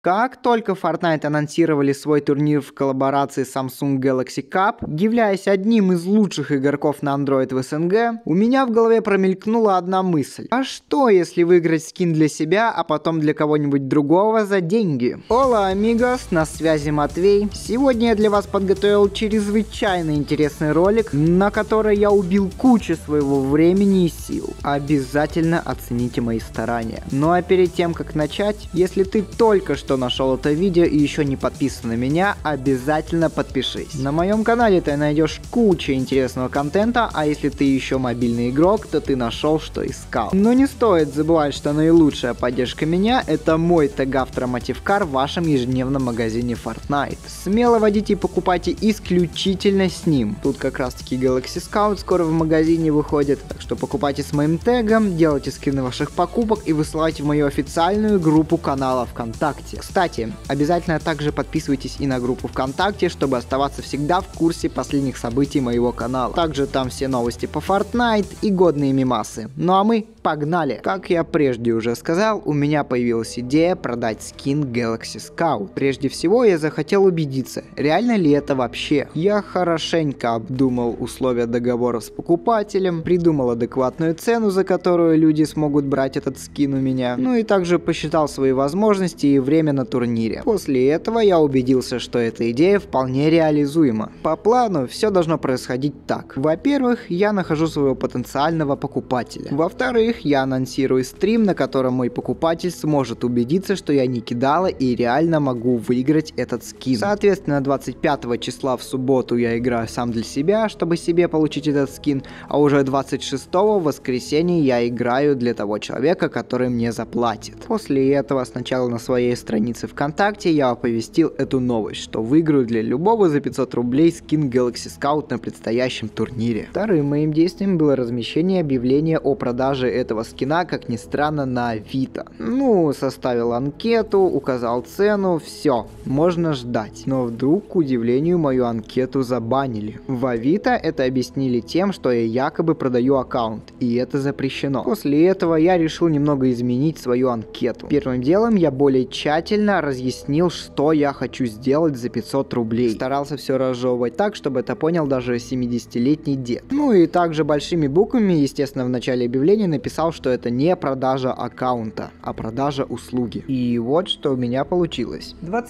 Как только Fortnite анонсировали свой турнир в коллаборации с Samsung Galaxy Cup, являясь одним из лучших игроков на Android в СНГ, у меня в голове промелькнула одна мысль. А что если выиграть скин для себя, а потом для кого-нибудь другого за деньги? Ола, амигос, на связи Матвей. Сегодня я для вас подготовил чрезвычайно интересный ролик, на который я убил кучу своего времени и сил. Обязательно оцените мои старания. Ну а перед тем, как начать, если ты только что нашел это видео и еще не подписан на меня, обязательно подпишись. На моем канале ты найдешь кучу интересного контента, а если ты еще мобильный игрок, то ты нашел, что искал. Но не стоит забывать, что наилучшая поддержка меня — это мой тег-автор-мотивкар в вашем ежедневном магазине Fortnite. Смело вводите и покупайте исключительно с ним. Тут как раз таки Galaxy Scout скоро в магазине выходит, так что покупайте с моим тегом, делайте скрины ваших покупок и высылайте в мою официальную группу канала ВКонтакте. Кстати, обязательно также подписывайтесь и на группу ВКонтакте, чтобы оставаться всегда в курсе последних событий моего канала. Также там все новости по Fortnite и годные мемасы. Ну а мы погнали! Как я прежде уже сказал, у меня появилась идея продать скин Galaxy Scout. Прежде всего я захотел убедиться, реально ли это вообще. Я хорошенько обдумал условия договора с покупателем, придумал адекватную цену, за которую люди смогут брать этот скин у меня, ну и также посчитал свои возможности и время на турнире. После этого я убедился, что эта идея вполне реализуема. По плану все должно происходить так. Во-первых, я нахожу своего потенциального покупателя. Во-вторых, я анонсирую стрим, на котором мой покупатель сможет убедиться, что я не кидала и реально могу выиграть этот скин. Соответственно, 25 числа в субботу я играю сам для себя, чтобы себе получить этот скин, а уже 26 в воскресенье я играю для того человека, который мне заплатит. После этого сначала на своей странице ВКонтакте я оповестил эту новость, что выиграю для любого за 500 рублей скин Galaxy Scout на предстоящем турнире. Вторым моим действием было размещение объявления о продаже этого скина, как ни странно, на Авито. Ну, составил анкету, указал цену, все, можно ждать. Но вдруг, к удивлению, мою анкету забанили. В Авито это объяснили тем, что я якобы продаю аккаунт, и это запрещено. После этого я решил немного изменить свою анкету. Первым делом я более тщательно разъяснил, что я хочу сделать за 500 рублей. Старался все разжевывать так, чтобы это понял даже 70-летний дед. Ну и также большими буквами, естественно, в начале объявления написал, что это не продажа аккаунта, а продажа услуги. И вот что у меня получилось.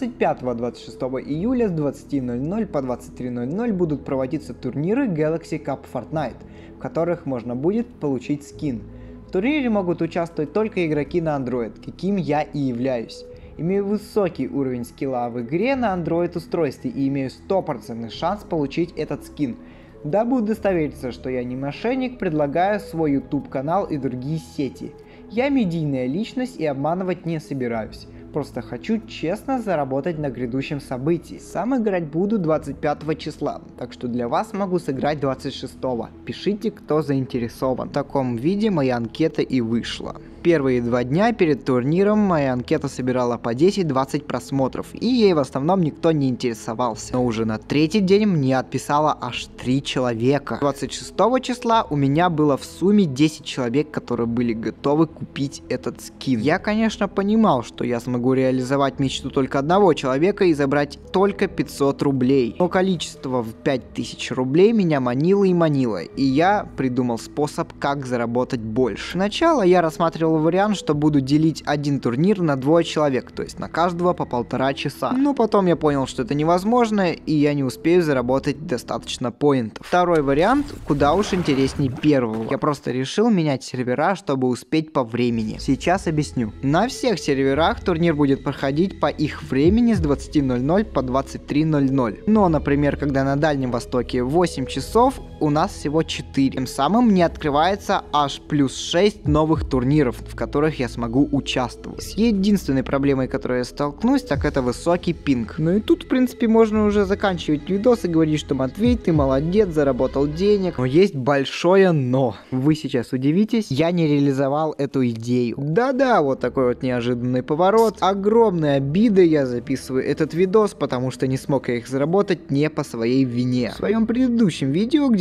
25-26 июля с 20:00 по 23:00 будут проводиться турниры Galaxy Cup Fortnite, в которых можно будет получить скин. В турнире могут участвовать только игроки на Android, каким я и являюсь. Имею высокий уровень скилла в игре на Android устройстве и имею 100% шанс получить этот скин. Дабы удостовериться, что я не мошенник, предлагаю свой YouTube канал и другие сети. Я медийная личность и обманывать не собираюсь. Просто хочу честно заработать на грядущем событии. Сам играть буду 25 числа, так что для вас могу сыграть 26. Пишите, кто заинтересован. В таком виде моя анкета и вышла. Первые 2 дня перед турниром моя анкета собирала по 10-20 просмотров, и ей в основном никто не интересовался. Но уже на 3-й день мне отписало аж 3 человека. 26 числа у меня было в сумме 10 человек, которые были готовы купить этот скин. Я, конечно, понимал, что я смогу реализовать мечту только одного человека и забрать только 500 рублей. Но количество в 5000 рублей меня манило и манило, и я придумал способ, как заработать больше. Сначала я рассматривал вариант, что буду делить один турнир на 2 человек, то есть на каждого по 1,5 часа. Но потом я понял, что это невозможно, и я не успею заработать достаточно поинтов. Второй вариант куда уж интереснее первого. Я просто решил менять сервера, чтобы успеть по времени. Сейчас объясню. На всех серверах турнир будет проходить по их времени с 20:00 по 23:00. Но, например, когда на Дальнем Востоке 8 часов, у нас всего 4. Тем самым мне открывается аж плюс 6 новых турниров, в которых я смогу участвовать. С единственной проблемой, которой я столкнусь, так это высокий пинг. Ну и тут, в принципе, можно уже заканчивать видос и говорить, что Матвей, ты молодец, заработал денег. Но есть большое но. Вы сейчас удивитесь, я не реализовал эту идею. Да-да, вот такой вот неожиданный поворот. С огромной обидой я записываю этот видос, потому что не смог я их заработать не по своей вине. В своем предыдущем видео, где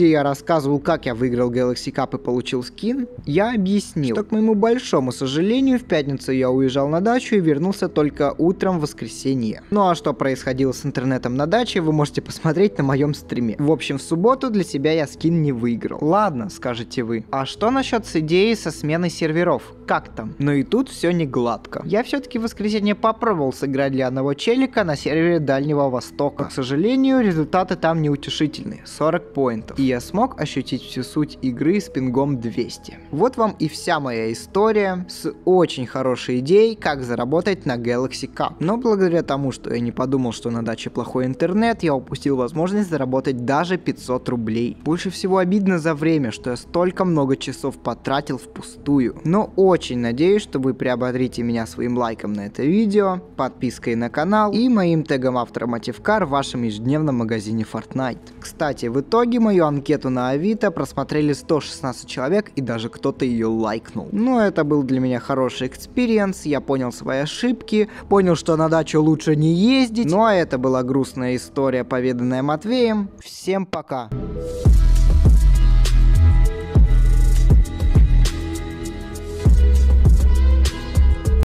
где я рассказывал, как я выиграл Galaxy Cup и получил скин, я объяснил, что, к моему большому сожалению, в пятницу я уезжал на дачу и вернулся только утром в воскресенье. Ну а что происходило с интернетом на даче, вы можете посмотреть на моем стриме. В общем, в субботу для себя я скин не выиграл. Ладно, скажете вы. А что насчет с идеей со сменой серверов? Как там? Но и тут все не гладко. Я все-таки в воскресенье попробовал сыграть для одного челика на сервере Дальнего Востока. К сожалению, результаты там неутешительные. 40 поинтов. И я смог ощутить всю суть игры с пингом 200. Вот вам и вся моя история с очень хорошей идеей, как заработать на Galaxy Cup. Но благодаря тому, что я не подумал, что на даче плохой интернет, я упустил возможность заработать даже 500 рублей. Больше всего обидно за время, что я столько много часов потратил впустую. Но очень надеюсь, что вы приободрите меня своим лайком на это видео, подпиской на канал и моим тегом автора Motivcar в вашем ежедневном магазине Fortnite. Кстати, в итоге мою анкету на Авито просмотрели 116 человек и даже кто-то ее лайкнул. Но это был для меня хороший экспириенс, я понял свои ошибки, понял, что на дачу лучше не ездить. Ну а это была грустная история, поведанная Матвеем. Всем пока!